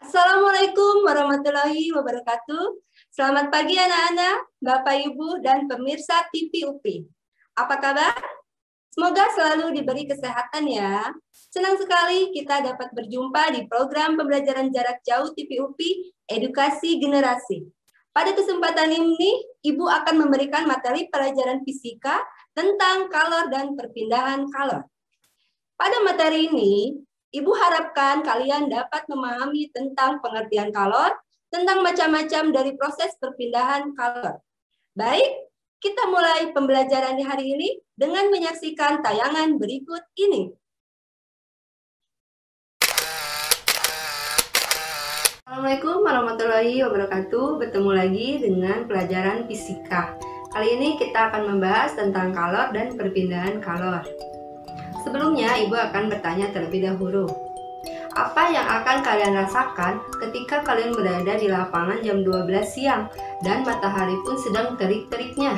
Assalamualaikum warahmatullahi wabarakatuh. Selamat pagi anak-anak, Bapak Ibu, dan pemirsa TV UPI. Apa kabar? Semoga selalu diberi kesehatan ya. Senang sekali kita dapat berjumpa di program pembelajaran jarak jauh TV UPI Edukasi Generasi. Pada kesempatan ini, Ibu akan memberikan materi pelajaran fisika tentang kalor dan perpindahan kalor. Pada materi ini, Ibu harapkan kalian dapat memahami tentang pengertian kalor, tentang macam-macam dari proses perpindahan kalor. Baik, kita mulai pembelajaran di hari ini dengan menyaksikan tayangan berikut ini. Assalamualaikum warahmatullahi wabarakatuh. Bertemu lagi dengan pelajaran fisika. Kali ini kita akan membahas tentang kalor dan perpindahan kalor. Sebelumnya, Ibu akan bertanya terlebih dahulu. Apa yang akan kalian rasakan ketika kalian berada di lapangan jam 12 siang dan matahari pun sedang terik-teriknya?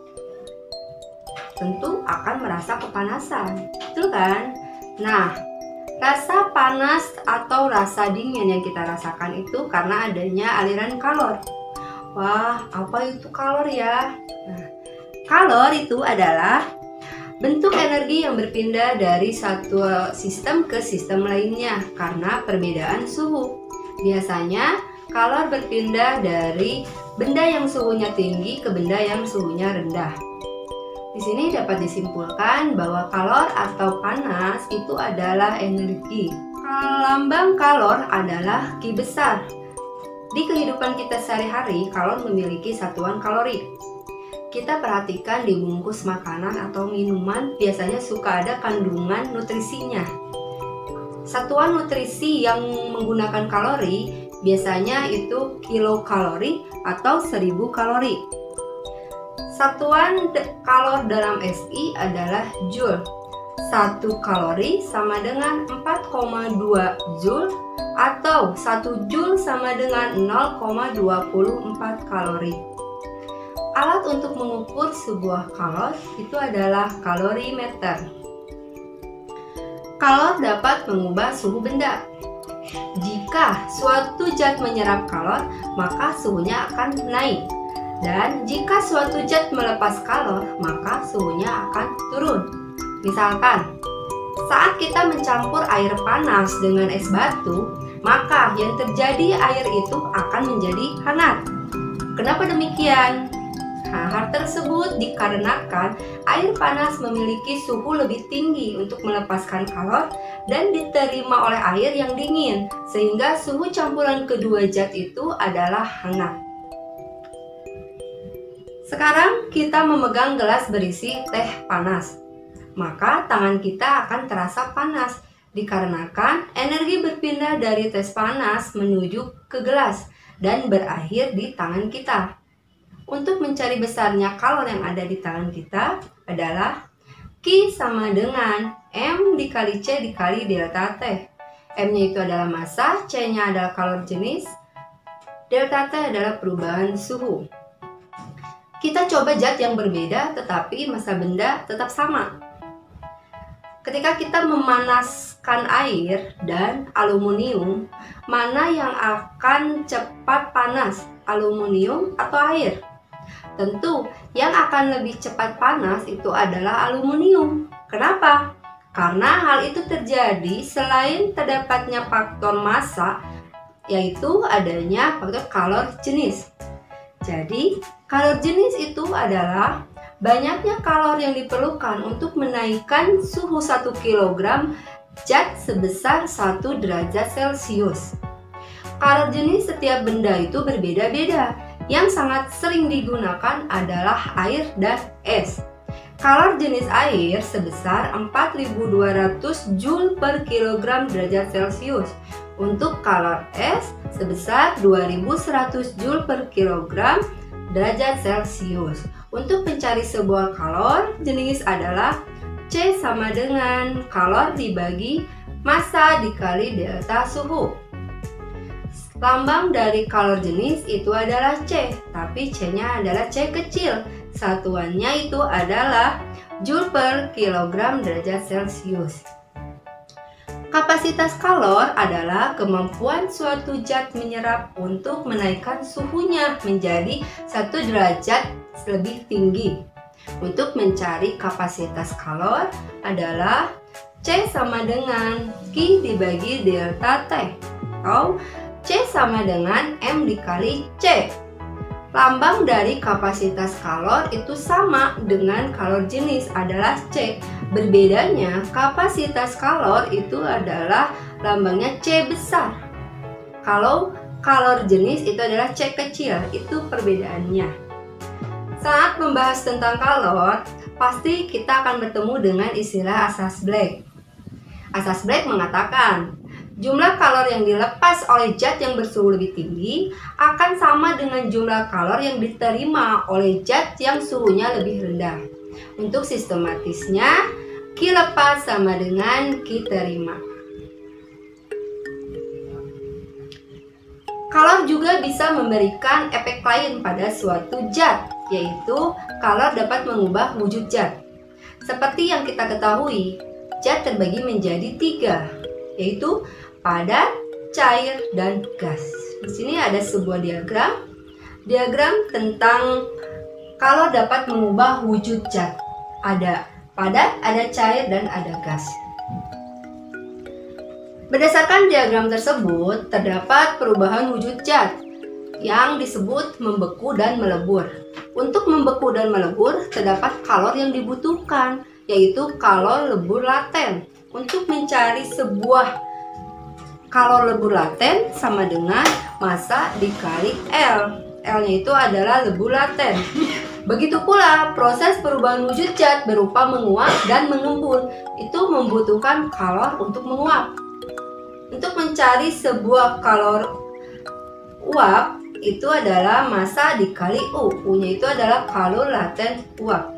Tentu akan merasa kepanasan, betul kan? Nah, rasa panas atau rasa dingin yang kita rasakan itu karena adanya aliran kalor. Wah, apa itu kalor ya? Nah, kalor itu adalah bentuk energi yang berpindah dari satu sistem ke sistem lainnya karena perbedaan suhu. Biasanya, kalor berpindah dari benda yang suhunya tinggi ke benda yang suhunya rendah. Di sini dapat disimpulkan bahwa kalor atau panas itu adalah energi. Lambang kalor adalah Ki besar. Di kehidupan kita sehari-hari, kalor memiliki satuan kalori. Kita perhatikan di bungkus makanan atau minuman biasanya suka ada kandungan nutrisinya. Satuan nutrisi yang menggunakan kalori biasanya itu kilokalori atau 1000 kalori. Satuan kalor dalam SI adalah joule. 1 kalori sama dengan 4,2 joule atau 1 joule sama dengan 0,24 kalori. Alat untuk mengukur sebuah kalor itu adalah kalorimeter. Kalor dapat mengubah suhu benda. Jika suatu zat menyerap kalor, maka suhunya akan naik. Dan jika suatu zat melepas kalor, maka suhunya akan turun. Misalkan, saat kita mencampur air panas dengan es batu, maka yang terjadi air itu akan menjadi hangat. Kenapa demikian? Hal tersebut dikarenakan air panas memiliki suhu lebih tinggi untuk melepaskan kalor dan diterima oleh air yang dingin, sehingga suhu campuran kedua zat itu adalah hangat. Sekarang kita memegang gelas berisi teh panas, maka tangan kita akan terasa panas dikarenakan energi berpindah dari teh panas menuju ke gelas dan berakhir di tangan kita. Untuk mencari besarnya kalor yang ada di tangan kita adalah Q sama dengan M dikali C dikali delta T. M-nya itu adalah massa, C-nya adalah kalor jenis, delta T adalah perubahan suhu. Kita coba zat yang berbeda tetapi massa benda tetap sama. Ketika kita memanaskan air dan aluminium, mana yang akan cepat panas, aluminium atau air? Tentu, yang akan lebih cepat panas itu adalah aluminium. Kenapa? Karena hal itu terjadi selain terdapatnya faktor massa, yaitu adanya faktor kalor jenis. Jadi, kalor jenis itu adalah banyaknya kalor yang diperlukan untuk menaikkan suhu 1 kg zat sebesar 1 derajat Celcius. Kalor jenis setiap benda itu berbeda-beda. Yang sangat sering digunakan adalah air dan es. Kalor jenis air sebesar 4200 Joule per kilogram derajat Celcius. Untuk kalor es sebesar 2100 Joule per kilogram derajat Celcius. Untuk mencari sebuah kalor jenis adalah C sama dengan kalor dibagi massa dikali delta suhu. Lambang dari kalor jenis itu adalah C, tapi C-nya adalah C kecil. Satuannya itu adalah Joule per kilogram derajat Celcius. Kapasitas kalor adalah kemampuan suatu zat menyerap untuk menaikkan suhunya menjadi 1 derajat lebih tinggi. Untuk mencari kapasitas kalor adalah C sama dengan Q dibagi delta T, atau C sama dengan M dikali C. Lambang dari kapasitas kalor itu sama dengan kalor jenis adalah C. Berbedanya, kapasitas kalor itu adalah lambangnya C besar. Kalau kalor jenis itu adalah C kecil, itu perbedaannya. Saat membahas tentang kalor, pasti kita akan bertemu dengan istilah asas Black. Asas Black mengatakan, jumlah kalor yang dilepas oleh zat yang bersuhu lebih tinggi akan sama dengan jumlah kalor yang diterima oleh zat yang suhunya lebih rendah. Untuk sistematisnya, Q lepas sama dengan Q terima. Kalor juga bisa memberikan efek lain pada suatu zat, yaitu kalor dapat mengubah wujud zat. Seperti yang kita ketahui, zat terbagi menjadi 3, yaitu padat, cair, dan gas. Di sini ada sebuah diagram tentang kalor dapat mengubah wujud zat. Ada padat, ada cair, dan ada gas. Berdasarkan diagram tersebut, terdapat perubahan wujud zat yang disebut membeku dan melebur. Untuk membeku dan melebur, terdapat kalor yang dibutuhkan, yaitu kalor lebur laten. Untuk mencari sebuah kalor lebur laten sama dengan massa dikali L. L-nya itu adalah lebur laten. Begitu pula proses perubahan wujud zat berupa menguap dan mengembun. Itu membutuhkan kalor untuk menguap. Untuk mencari sebuah kalor uap, itu adalah massa dikali U. U-nya itu adalah kalor laten uap.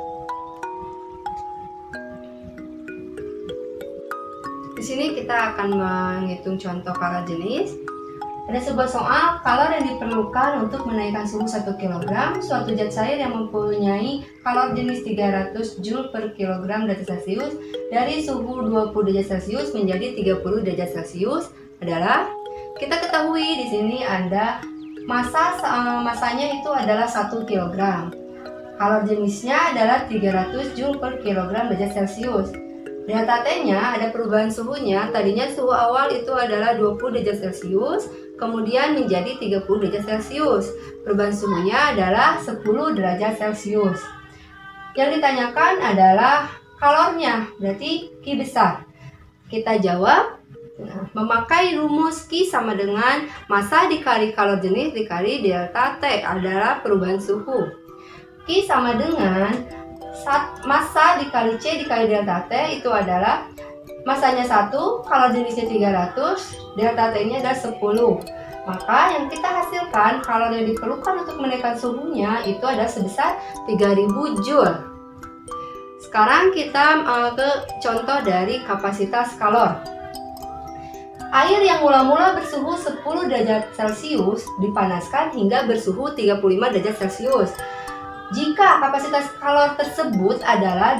Di sini kita akan menghitung contoh kalor jenis. Ada sebuah soal kalor yang diperlukan untuk menaikkan suhu 1 kg suatu zat cair yang mempunyai kalor jenis 300 Joule per kilogram derajat Celcius dari suhu 20 derajat Celcius menjadi 30 derajat Celcius adalah, kita ketahui di sini ada masanya itu adalah 1 kg. Kalor jenisnya adalah 300 Joule per kilogram derajat Celcius. Delta T-nya ada perubahan suhunya, tadinya suhu awal itu adalah 20 derajat Celcius, kemudian menjadi 30 derajat Celcius. Perubahan suhunya adalah 10 derajat Celcius. Yang ditanyakan adalah kalornya, berarti Q besar. Kita jawab memakai rumus Q sama dengan massa dikali kalor jenis dikali delta T adalah perubahan suhu. Q sama dengan massa dikali C dikali delta T, itu adalah massanya 1, kalor jenisnya 300, delta T-nya adalah 10. Maka yang kita hasilkan kalor yang diperlukan untuk menaikkan suhunya itu adalah sebesar 3000 Joule. Sekarang kita ke contoh dari kapasitas kalor. Air yang mula-mula bersuhu 10 derajat Celcius dipanaskan hingga bersuhu 35 derajat Celcius. Jika kapasitas kalor tersebut adalah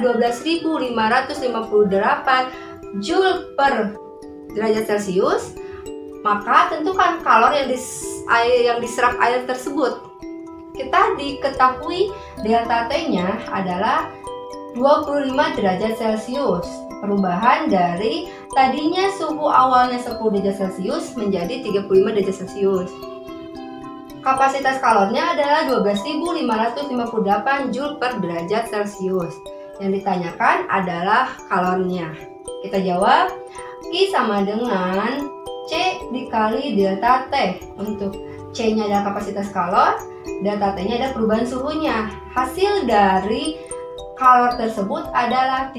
12.558 Joule per derajat Celcius, maka tentukan kalor yang diserap air tersebut. Kita diketahui delta T-nya adalah 25 derajat Celcius. Perubahan dari tadinya suhu awalnya 10 derajat Celcius menjadi 35 derajat Celcius. Kapasitas kalornya adalah 12.558 Joule per derajat Celcius. Yang ditanyakan adalah kalornya. Kita jawab, Q sama dengan C dikali delta T. Untuk C-nya adalah kapasitas kalor, delta T-nya adalah perubahan suhunya. Hasil dari kalor tersebut adalah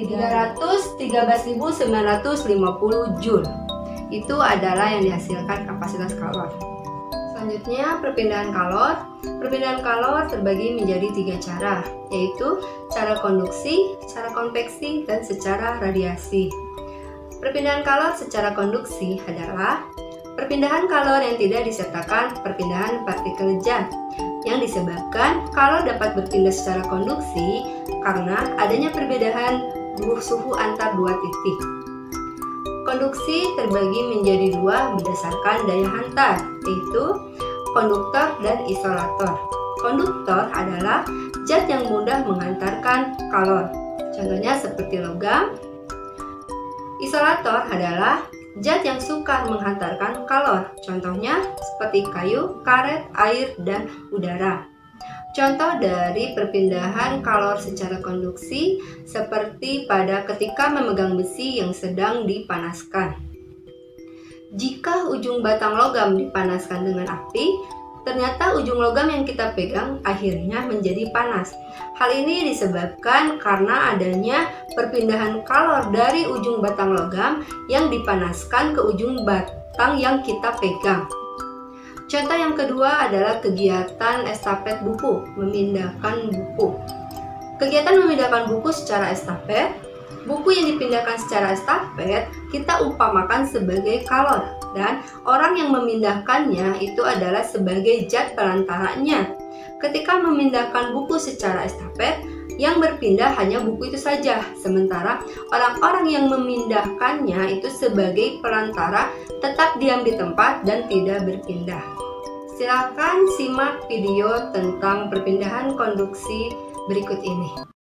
313.950 Joule. Itu adalah yang dihasilkan kapasitas kalor. Selanjutnya, perpindahan kalor. Perpindahan kalor terbagi menjadi 3 cara, yaitu cara konduksi, cara konveksi, dan secara radiasi. Perpindahan kalor secara konduksi adalah perpindahan kalor yang tidak disertakan perpindahan partikel zat, yang disebabkan kalor dapat berpindah secara konduksi karena adanya perbedaan suhu antar dua titik. Konduksi terbagi menjadi dua berdasarkan daya hantar, yaitu konduktor dan isolator. Konduktor adalah zat yang mudah menghantarkan kalor, contohnya seperti logam. Isolator adalah zat yang sukar menghantarkan kalor, contohnya seperti kayu, karet, air, dan udara. Contoh dari perpindahan kalor secara konduksi seperti pada ketika memegang besi yang sedang dipanaskan. Jika ujung batang logam dipanaskan dengan api, ternyata ujung logam yang kita pegang akhirnya menjadi panas. Hal ini disebabkan karena adanya perpindahan kalor dari ujung batang logam yang dipanaskan ke ujung batang yang kita pegang. Contoh yang kedua adalah kegiatan estafet buku, memindahkan buku. Kegiatan memindahkan buku secara estafet, buku yang dipindahkan secara estafet kita umpamakan sebagai kalor, dan orang yang memindahkannya itu adalah sebagai zat perantaranya. Ketika memindahkan buku secara estafet, yang berpindah hanya buku itu saja, sementara orang-orang yang memindahkannya itu sebagai perantara tetap diam di tempat dan tidak berpindah. Silakan simak video tentang perpindahan konduksi berikut ini.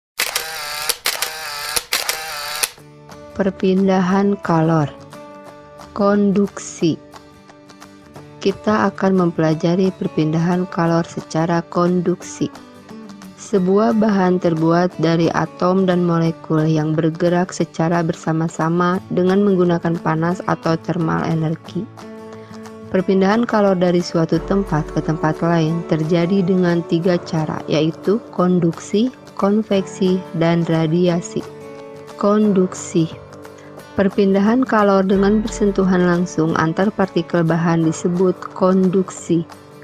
Perpindahan kalor. Konduksi. Kita akan mempelajari perpindahan kalor secara konduksi. Sebuah bahan terbuat dari atom dan molekul yang bergerak secara bersama-sama dengan menggunakan panas atau thermal energi. Perpindahan kalor dari suatu tempat ke tempat lain terjadi dengan 3 cara, yaitu konduksi, konveksi, dan radiasi. Konduksi. Perpindahan kalor dengan bersentuhan langsung antar partikel bahan disebut konduksi.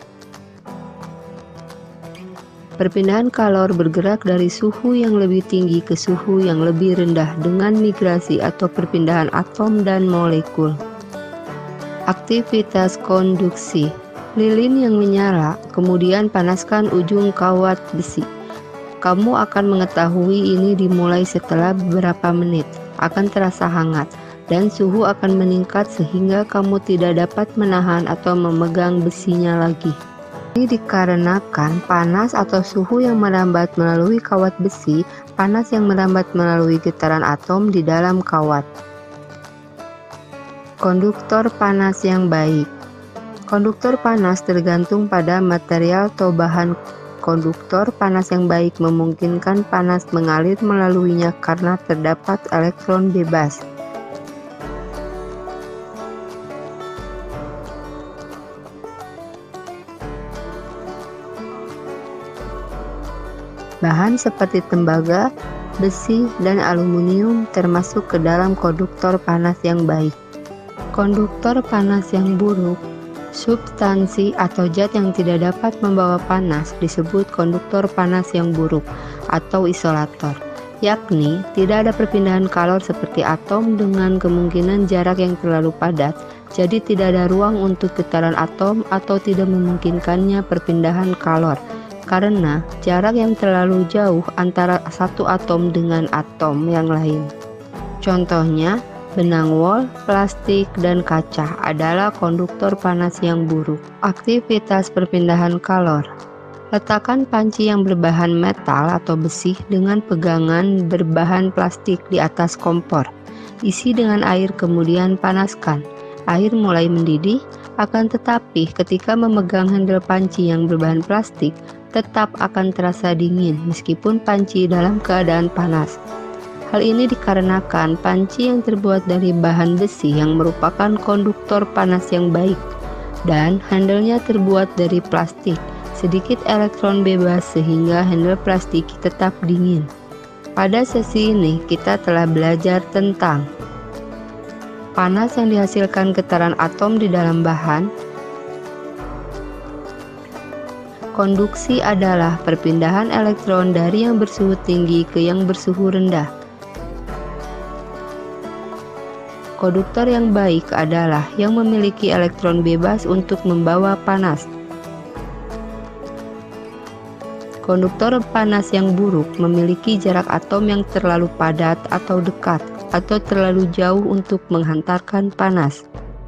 Perpindahan kalor bergerak dari suhu yang lebih tinggi ke suhu yang lebih rendah dengan migrasi atau perpindahan atom dan molekul. Aktivitas konduksi. Lilin yang menyala, kemudian panaskan ujung kawat besi. Kamu akan mengetahui ini dimulai setelah beberapa menit, akan terasa hangat, dan suhu akan meningkat sehingga kamu tidak dapat menahan atau memegang besinya lagi. Ini dikarenakan panas atau suhu yang merambat melalui kawat besi, panas yang merambat melalui getaran atom di dalam kawat. Konduktor panas yang baik. Konduktor panas tergantung pada material atau bahan. Konduktor panas yang baik memungkinkan panas mengalir melaluinya karena terdapat elektron bebas. Bahan seperti tembaga, besi, dan aluminium termasuk ke dalam konduktor panas yang baik. Konduktor panas yang buruk. Substansi atau zat yang tidak dapat membawa panas disebut konduktor panas yang buruk atau isolator, yakni tidak ada perpindahan kalor seperti atom dengan kemungkinan jarak yang terlalu padat, jadi tidak ada ruang untuk getaran atom atau tidak memungkinkannya perpindahan kalor karena jarak yang terlalu jauh antara satu atom dengan atom yang lain. Contohnya, benang wol, plastik, dan kaca adalah konduktor panas yang buruk. Aktivitas perpindahan kalor. Letakkan panci yang berbahan metal atau besi dengan pegangan berbahan plastik di atas kompor. Isi dengan air kemudian panaskan. Air mulai mendidih, akan tetapi ketika memegang handle panci yang berbahan plastik, tetap akan terasa dingin meskipun panci dalam keadaan panas. Hal ini dikarenakan panci yang terbuat dari bahan besi yang merupakan konduktor panas yang baik dan handle-nya terbuat dari plastik, sedikit elektron bebas sehingga handle plastik tetap dingin. Pada sesi ini kita telah belajar tentang panas yang dihasilkan getaran atom di dalam bahan. Konduksi adalah perpindahan elektron dari yang bersuhu tinggi ke yang bersuhu rendah. Konduktor yang baik adalah yang memiliki elektron bebas untuk membawa panas. Konduktor panas yang buruk memiliki jarak atom yang terlalu padat atau dekat, atau terlalu jauh untuk menghantarkan panas.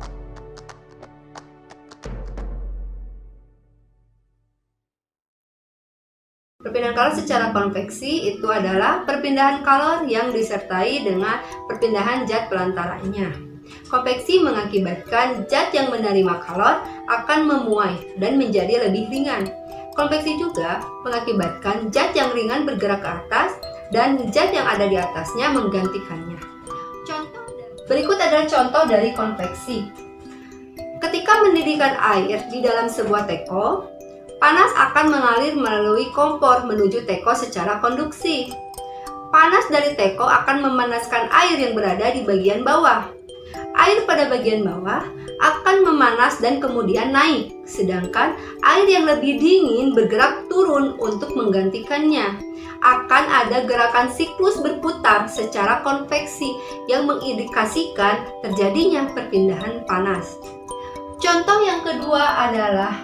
Perpindahan kalor secara konveksi itu adalah perpindahan kalor yang disertai dengan perpindahan zat pelantaranya. Konveksi mengakibatkan zat yang menerima kalor akan memuai dan menjadi lebih ringan. Konveksi juga mengakibatkan zat yang ringan bergerak ke atas dan zat yang ada di atasnya menggantikannya. Berikut adalah contoh dari konveksi. Ketika mendidihkan air di dalam sebuah teko, panas akan mengalir melalui kompor menuju teko secara konduksi. Panas dari teko akan memanaskan air yang berada di bagian bawah. Air pada bagian bawah akan memanas dan kemudian naik, sedangkan air yang lebih dingin bergerak turun untuk menggantikannya. Akan ada gerakan siklus berputar secara konveksi yang mengindikasikan terjadinya perpindahan panas. Contoh yang kedua adalah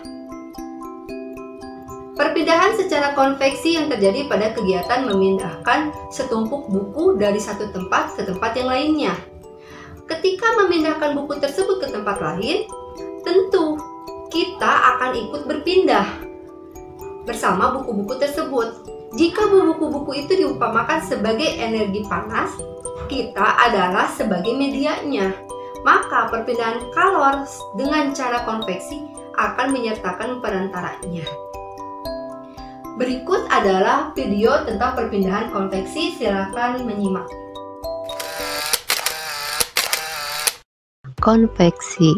perpindahan secara konveksi yang terjadi pada kegiatan memindahkan setumpuk buku dari satu tempat ke tempat yang lainnya. Ketika memindahkan buku tersebut ke tempat lain, tentu kita akan ikut berpindah bersama buku-buku tersebut. Jika buku-buku itu diumpamakan sebagai energi panas, kita adalah sebagai medianya. Maka perpindahan kalor dengan cara konveksi akan menyertakan perantaranya. Berikut adalah video tentang perpindahan konveksi, silakan menyimak. Konveksi.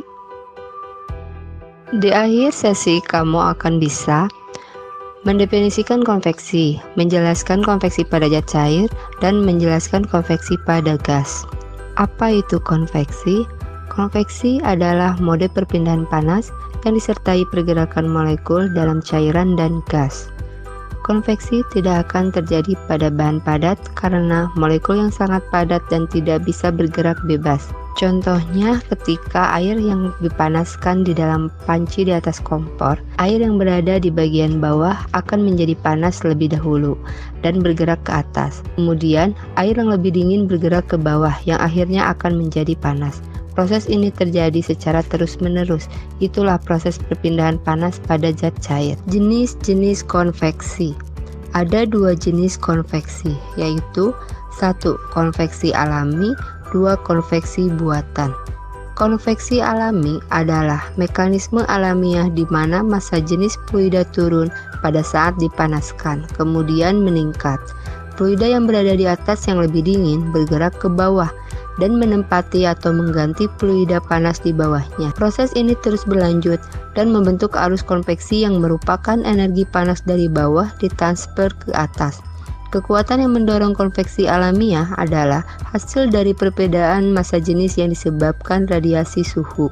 Di akhir sesi kamu akan bisa mendefinisikan konveksi, menjelaskan konveksi pada zat cair, dan menjelaskan konveksi pada gas. Apa itu konveksi? Konveksi adalah mode perpindahan panas yang disertai pergerakan molekul dalam cairan dan gas. Konveksi tidak akan terjadi pada bahan padat karena molekul yang sangat padat dan tidak bisa bergerak bebas. Contohnya ketika air yang dipanaskan di dalam panci di atas kompor, air yang berada di bagian bawah akan menjadi panas lebih dahulu dan bergerak ke atas. Kemudian air yang lebih dingin bergerak ke bawah yang akhirnya akan menjadi panas. Proses ini terjadi secara terus-menerus. Itulah proses perpindahan panas pada zat cair. Jenis-jenis konveksi. Ada dua jenis konveksi, yaitu 1. Konveksi alami, 2. Konveksi buatan. Konveksi alami adalah mekanisme alamiah di mana massa jenis fluida turun pada saat dipanaskan, kemudian meningkat. Fluida yang berada di atas yang lebih dingin bergerak ke bawah dan menempati atau mengganti fluida panas di bawahnya. Proses ini terus berlanjut dan membentuk arus konveksi yang merupakan energi panas dari bawah ditransfer ke atas. Kekuatan yang mendorong konveksi alamiah adalah hasil dari perbedaan massa jenis yang disebabkan radiasi suhu.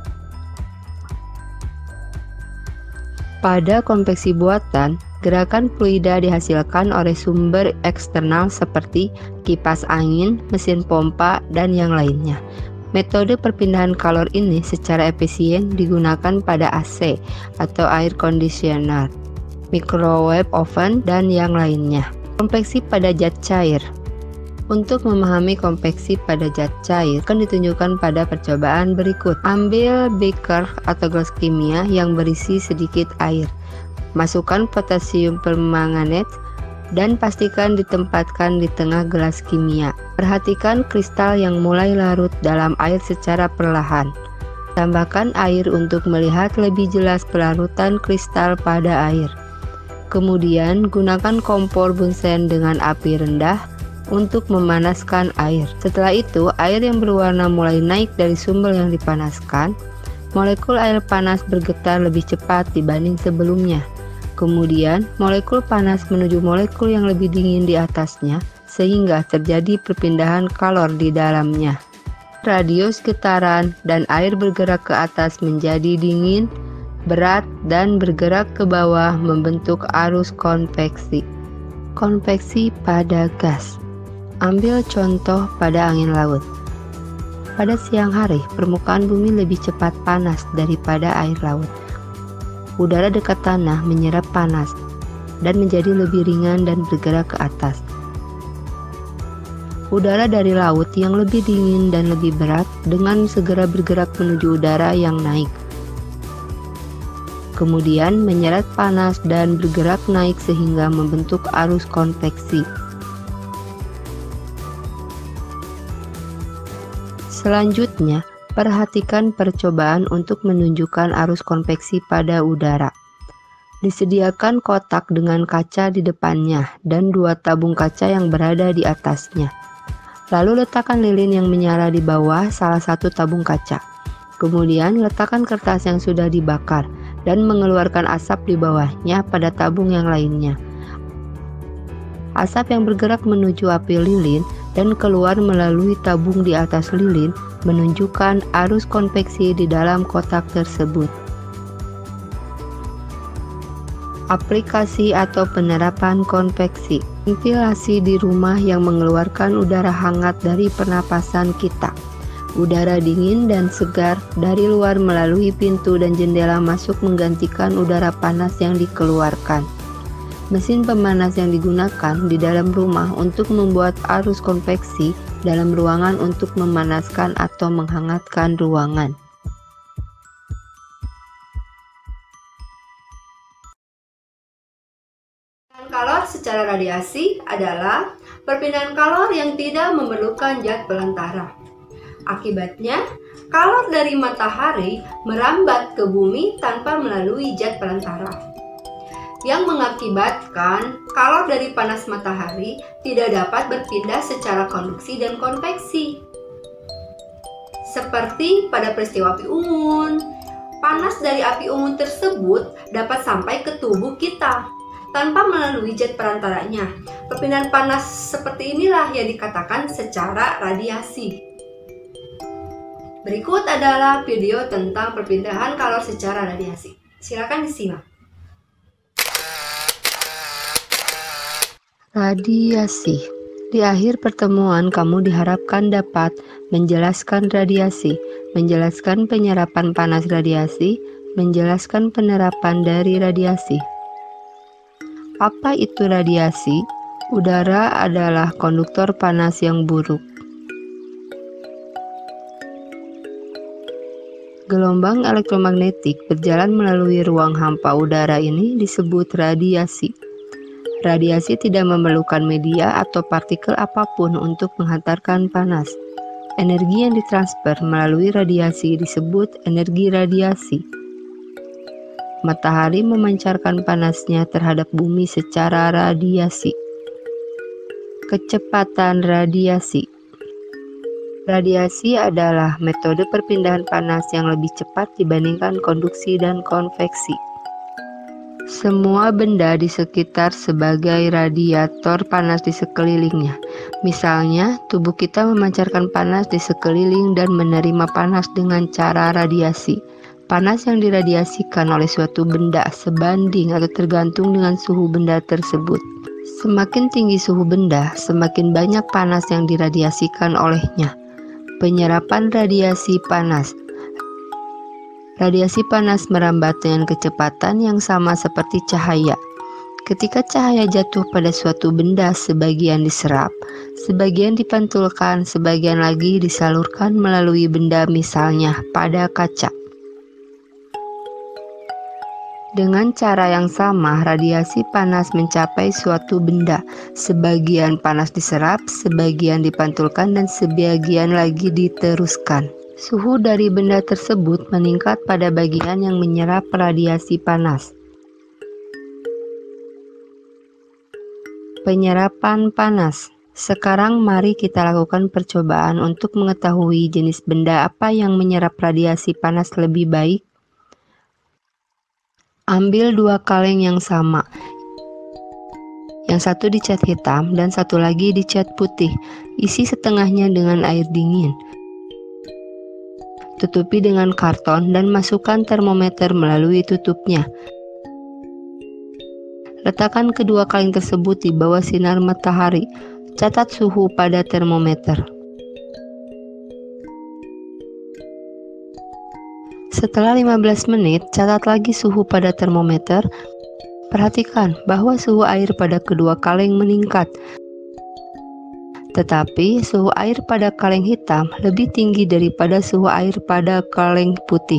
Pada konveksi buatan, gerakan fluida dihasilkan oleh sumber eksternal seperti kipas angin, mesin pompa, dan yang lainnya. Metode perpindahan kalor ini secara efisien digunakan pada AC atau air conditioner, microwave oven, dan yang lainnya. Konveksi pada zat cair. Untuk memahami konveksi pada zat cair akan ditunjukkan pada percobaan berikut. Ambil beaker atau gelas kimia yang berisi sedikit air. Masukkan potasium permanganat dan pastikan ditempatkan di tengah gelas kimia. Perhatikan kristal yang mulai larut dalam air secara perlahan. Tambahkan air untuk melihat lebih jelas pelarutan kristal pada air. Kemudian gunakan kompor bunsen dengan api rendah untuk memanaskan air. Setelah itu, air yang berwarna mulai naik dari sumber yang dipanaskan. Molekul air panas bergetar lebih cepat dibanding sebelumnya. Kemudian, molekul panas menuju molekul yang lebih dingin di atasnya, sehingga terjadi perpindahan kalor di dalamnya. Radius getaran dan air bergerak ke atas menjadi dingin, berat, dan bergerak ke bawah membentuk arus konveksi. Konveksi pada gas. Ambil contoh pada angin laut. Pada siang hari, permukaan bumi lebih cepat panas daripada air laut. Udara dekat tanah menyerap panas, dan menjadi lebih ringan dan bergerak ke atas. Udara dari laut yang lebih dingin dan lebih berat dengan segera bergerak menuju udara yang naik. Kemudian menyerap panas dan bergerak naik sehingga membentuk arus konveksi. Selanjutnya, perhatikan percobaan untuk menunjukkan arus konveksi pada udara. Disediakan kotak dengan kaca di depannya dan 2 tabung kaca yang berada di atasnya. Lalu letakkan lilin yang menyala di bawah salah satu tabung kaca. Kemudian letakkan kertas yang sudah dibakar dan mengeluarkan asap di bawahnya pada tabung yang lainnya. Asap yang bergerak menuju api lilin dan keluar melalui tabung di atas lilin menunjukkan arus konveksi di dalam kotak tersebut. Aplikasi atau penerapan konveksi. Ventilasi di rumah yang mengeluarkan udara hangat dari pernapasan kita. Udara dingin dan segar dari luar melalui pintu dan jendela masuk menggantikan udara panas yang dikeluarkan. Mesin pemanas yang digunakan di dalam rumah untuk membuat arus konveksi dalam ruangan untuk memanaskan atau menghangatkan ruangan. Kalor secara radiasi adalah perpindahan kalor yang tidak memerlukan zat pelantara. Akibatnya, kalor dari matahari merambat ke bumi tanpa melalui zat pelantara, yang mengakibatkan kalor dari panas matahari tidak dapat berpindah secara konduksi dan konveksi. Seperti pada peristiwa api unggun, panas dari api unggun tersebut dapat sampai ke tubuh kita tanpa melalui zat perantaranya. Perpindahan panas seperti inilah yang dikatakan secara radiasi. Berikut adalah video tentang perpindahan kalor secara radiasi. Silakan disimak. Radiasi. Di akhir pertemuan, kamu diharapkan dapat menjelaskan radiasi, menjelaskan penyerapan panas radiasi, menjelaskan penerapan dari radiasi. Apa itu radiasi? Udara adalah konduktor panas yang buruk. Gelombang elektromagnetik berjalan melalui ruang hampa udara ini disebut radiasi. Radiasi tidak memerlukan media atau partikel apapun untuk menghantarkan panas. Energi yang ditransfer melalui radiasi disebut energi radiasi. Matahari memancarkan panasnya terhadap bumi secara radiasi. Kecepatan radiasi. Radiasi adalah metode perpindahan panas yang lebih cepat dibandingkan konduksi dan konveksi. Semua benda di sekitar sebagai radiator panas di sekelilingnya. Misalnya, tubuh kita memancarkan panas di sekeliling dan menerima panas dengan cara radiasi. Panas yang diradiasikan oleh suatu benda sebanding atau tergantung dengan suhu benda tersebut. Semakin tinggi suhu benda, semakin banyak panas yang diradiasikan olehnya. Penyerapan radiasi panas. Radiasi panas merambat dengan kecepatan yang sama seperti cahaya. Ketika cahaya jatuh pada suatu benda, sebagian diserap, sebagian dipantulkan, sebagian lagi disalurkan melalui benda, misalnya pada kaca. Dengan cara yang sama, radiasi panas mencapai suatu benda. Sebagian panas diserap, sebagian dipantulkan, dan sebagian lagi diteruskan. Suhu dari benda tersebut meningkat pada bagian yang menyerap radiasi panas. Penyerapan panas. Sekarang mari kita lakukan percobaan untuk mengetahui jenis benda apa yang menyerap radiasi panas lebih baik. Ambil 2 kaleng yang sama. Yang satu dicat hitam dan satu lagi dicat putih. Isi setengahnya dengan air dingin. Tutupi dengan karton dan masukkan termometer melalui tutupnya. Letakkan kedua kaleng tersebut di bawah sinar matahari. Catat suhu pada termometer. Setelah 15 menit, catat lagi suhu pada termometer. Perhatikan bahwa suhu air pada kedua kaleng meningkat, tetapi suhu air pada kaleng hitam lebih tinggi daripada suhu air pada kaleng putih.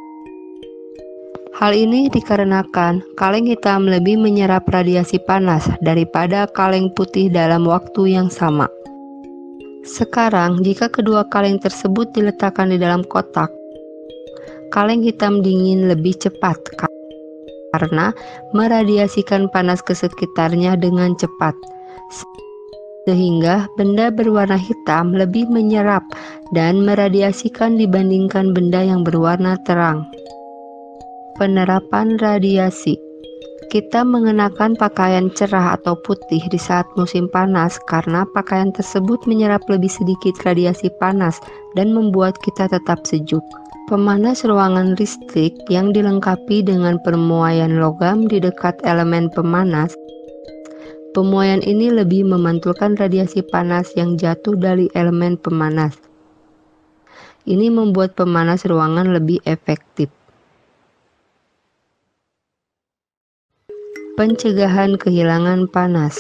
Hal ini dikarenakan kaleng hitam lebih menyerap radiasi panas daripada kaleng putih dalam waktu yang sama. Sekarang, jika kedua kaleng tersebut diletakkan di dalam kotak, kaleng hitam dingin lebih cepat karena meradiasikan panas ke sekitarnya dengan cepat, sehingga benda berwarna hitam lebih menyerap dan meradiasikan dibandingkan benda yang berwarna terang. Penerapan radiasi. Kita mengenakan pakaian cerah atau putih di saat musim panas karena pakaian tersebut menyerap lebih sedikit radiasi panas dan membuat kita tetap sejuk. Pemanas ruangan listrik yang dilengkapi dengan permuaian logam di dekat elemen pemanas. Pemuaian ini lebih memantulkan radiasi panas yang jatuh dari elemen pemanas. Ini membuat pemanas ruangan lebih efektif. Pencegahan kehilangan panas.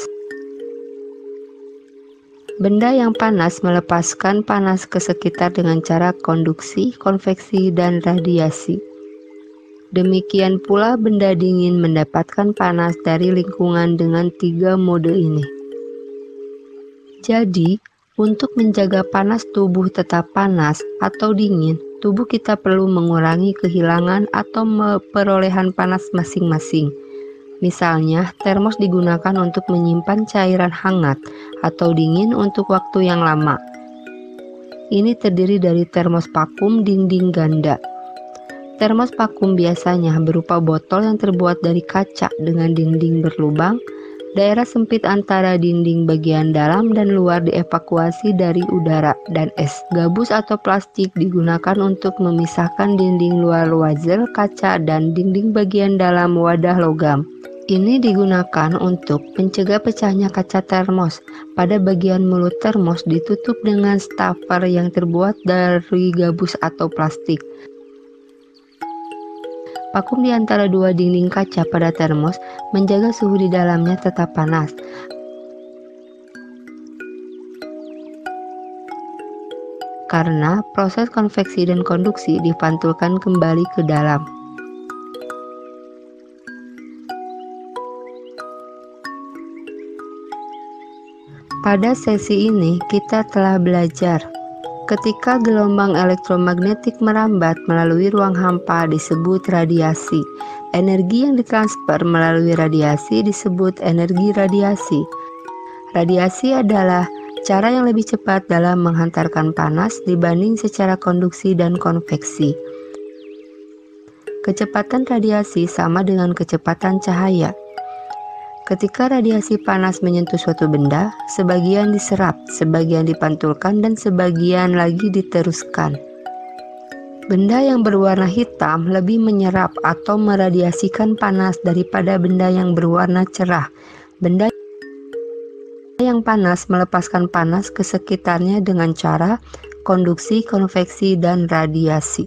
Benda yang panas melepaskan panas ke sekitar dengan cara konduksi, konveksi, dan radiasi. Demikian pula benda dingin mendapatkan panas dari lingkungan dengan 3 mode ini. Jadi, untuk menjaga panas tubuh tetap panas atau dingin, tubuh kita perlu mengurangi kehilangan atau perolehan panas masing-masing. Misalnya, termos digunakan untuk menyimpan cairan hangat atau dingin untuk waktu yang lama. Ini terdiri dari termos vakum dinding ganda. Termos vakum biasanya berupa botol yang terbuat dari kaca dengan dinding berlubang. Daerah sempit antara dinding bagian dalam dan luar dievakuasi dari udara dan es. Gabus atau plastik digunakan untuk memisahkan dinding luar wazel kaca dan dinding bagian dalam wadah logam. Ini digunakan untuk mencegah pecahnya kaca termos. Pada bagian mulut termos ditutup dengan stopper yang terbuat dari gabus atau plastik. Vakum di antara dua dinding kaca pada termos menjaga suhu di dalamnya tetap panas. Karena proses konveksi dan konduksi dipantulkan kembali ke dalam. Pada sesi ini, kita telah belajar ketika gelombang elektromagnetik merambat melalui ruang hampa disebut radiasi. Energi yang ditransfer melalui radiasi disebut energi radiasi. Radiasi adalah cara yang lebih cepat dalam menghantarkan panas dibanding secara konduksi dan konveksi. Kecepatan radiasi sama dengan kecepatan cahaya. Ketika radiasi panas menyentuh suatu benda, sebagian diserap, sebagian dipantulkan, dan sebagian lagi diteruskan. Benda yang berwarna hitam lebih menyerap atau meradiasikan panas daripada benda yang berwarna cerah. Benda yang panas melepaskan panas ke sekitarnya dengan cara konduksi, konveksi, dan radiasi.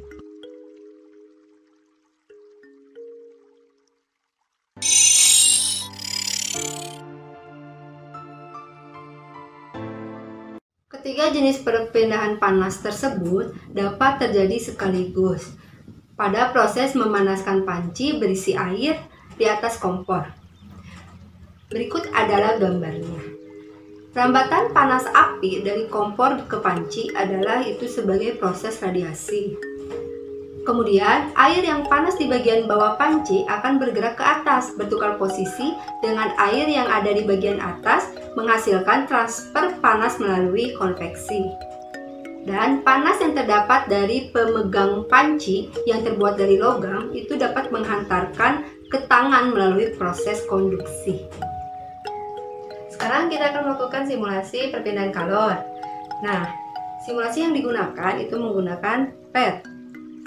Ketiga jenis perpindahan panas tersebut dapat terjadi sekaligus pada proses memanaskan panci berisi air di atas kompor. Berikut adalah gambarnya. Rambatan panas api dari kompor ke panci adalah itu sebagai proses radiasi. Kemudian, air yang panas di bagian bawah panci akan bergerak ke atas, bertukar posisi dengan air yang ada di bagian atas, menghasilkan transfer panas melalui konveksi. Dan panas yang terdapat dari pemegang panci yang terbuat dari logam itu dapat menghantarkan ke tangan melalui proses konduksi. Sekarang kita akan melakukan simulasi perpindahan kalor. Nah, simulasi yang digunakan itu menggunakan PET.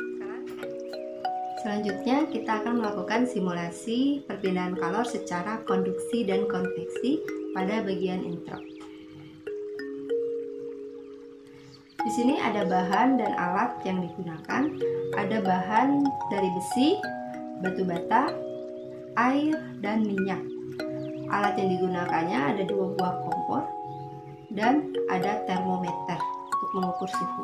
Selanjutnya kita akan melakukan simulasi perpindahan kalor secara konduksi dan konveksi pada bagian intro. Di sini ada bahan dan alat yang digunakan. Ada bahan dari besi, batu bata, air, dan minyak. Alat yang digunakannya ada 2 buah kompor dan ada termometer untuk mengukur suhu.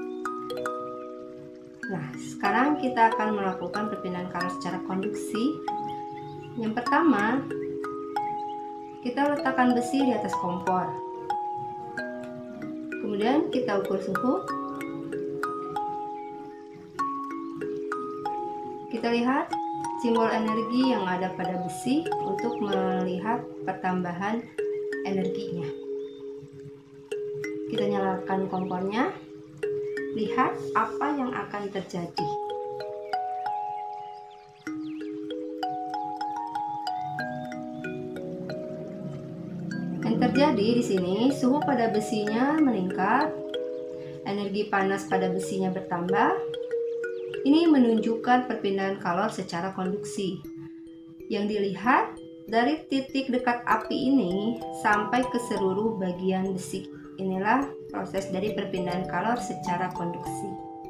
Nah, sekarang kita akan melakukan perpindahan kalor secara konduksi. Yang pertama, kita letakkan besi di atas kompor. Kemudian kita ukur suhu. Kita lihat simbol energi yang ada pada besi untuk melihat pertambahan energinya. Kita nyalakan kompornya. Lihat apa yang akan terjadi. Yang terjadi di sini, suhu pada besinya meningkat, energi panas pada besinya bertambah. Ini menunjukkan perpindahan kalor secara konduksi. Yang dilihat dari titik dekat api ini sampai ke seluruh bagian besi. Inilah proses dari perpindahan kalor secara konduksi.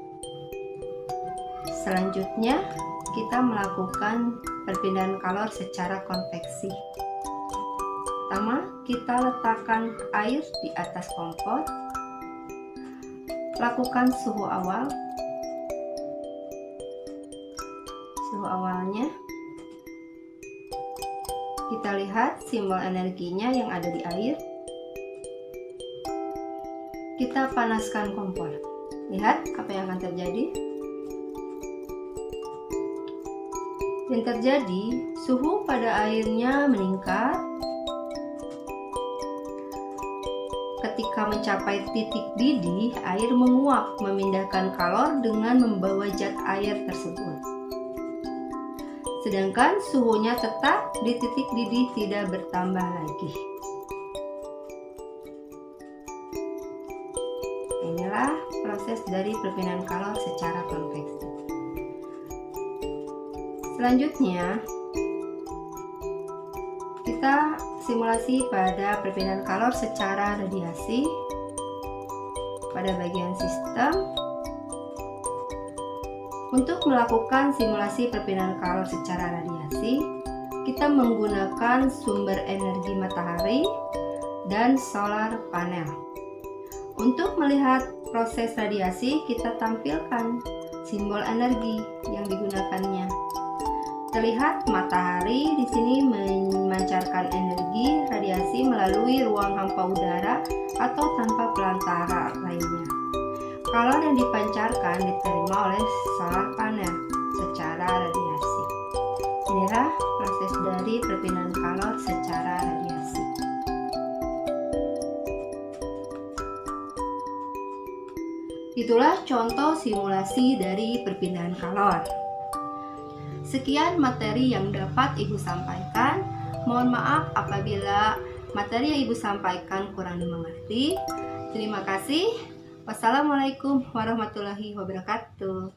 Selanjutnya, kita melakukan perpindahan kalor secara konveksi. Pertama, kita letakkan air di atas kompor. Lakukan suhu awal. Suhu awalnya. Kita lihat simbol energinya yang ada di air. Kita panaskan kompor. Lihat apa yang akan terjadi. Yang terjadi, suhu pada airnya meningkat. Ketika mencapai titik didih, air menguap, memindahkan kalor dengan membawa zat air tersebut. Sedangkan suhunya tetap di titik didih, tidak bertambah lagi. Inilah proses dari perpindahan kalor secara konveksi. Selanjutnya, kita simulasi pada perpindahan kalor secara radiasi pada bagian sistem. Untuk melakukan simulasi perpindahan kalor secara radiasi, kita menggunakan sumber energi matahari dan solar panel. Untuk melihat proses radiasi, kita tampilkan simbol energi yang digunakannya. Terlihat matahari di sini memancarkan energi radiasi melalui ruang hampa udara atau tanpa pelantara lainnya. Kalor yang dipancarkan diterima oleh solar panel secara radiasi. Inilah proses dari perpindahan kalor secara radiasi. Itulah contoh simulasi dari perpindahan kalor. Sekian materi yang dapat Ibu sampaikan. Mohon maaf apabila materi yang Ibu sampaikan kurang dimengerti. Terima kasih. Wassalamualaikum warahmatullahi wabarakatuh.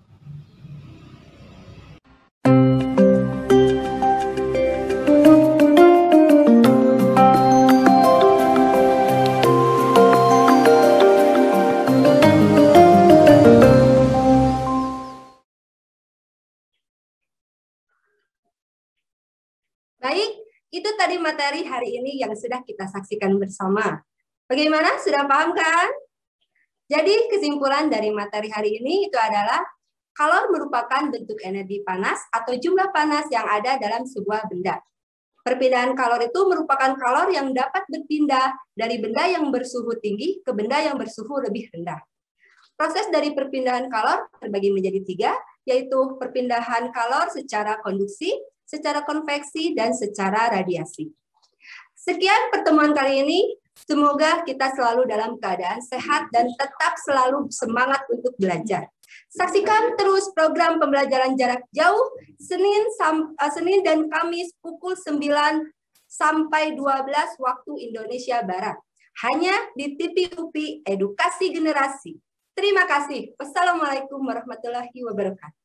Baik, itu tadi materi hari ini yang sudah kita saksikan bersama. Bagaimana? Sudah paham kan? Jadi kesimpulan dari materi hari ini itu adalah kalor merupakan bentuk energi panas atau jumlah panas yang ada dalam sebuah benda. Perpindahan kalor itu merupakan kalor yang dapat berpindah dari benda yang bersuhu tinggi ke benda yang bersuhu lebih rendah. Proses dari perpindahan kalor terbagi menjadi 3, yaitu perpindahan kalor secara konduksi, secara konveksi, dan secara radiasi. Sekian pertemuan kali ini. Semoga kita selalu dalam keadaan sehat dan tetap selalu semangat untuk belajar. Saksikan terus program pembelajaran jarak jauh Senin dan Kamis pukul 9 sampai 12 waktu Indonesia Barat. Hanya di TV UPI Edukasi Generasi. Terima kasih. Wassalamualaikum warahmatullahi wabarakatuh.